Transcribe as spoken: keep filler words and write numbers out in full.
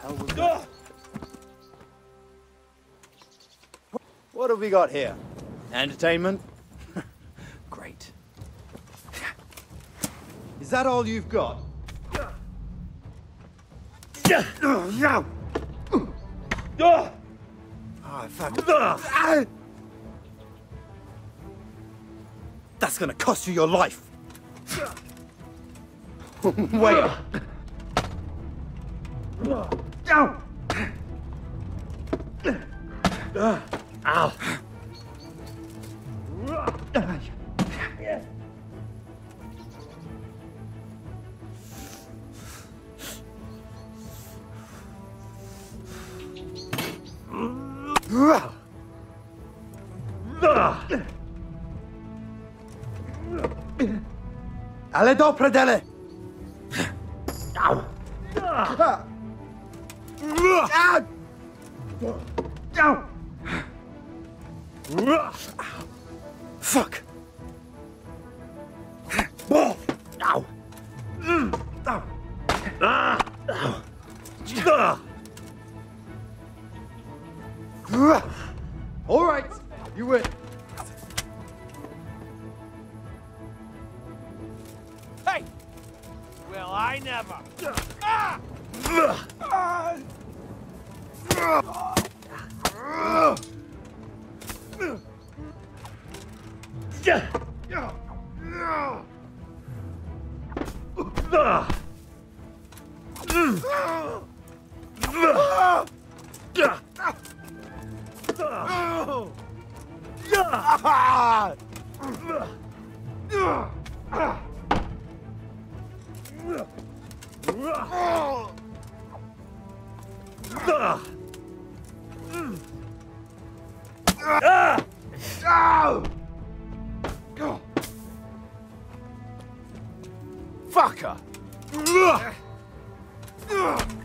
hell was that? What have we got here? Entertainment? Great. Is that all you've got? Oh, fuck. That's gonna cost you your life. Wait. Ow. Ow. Ale do predele! Ow! Ow! Fuck! Ow! Ow! All right, you win. Hey! Well, I never. Ah! Ah! Fucker!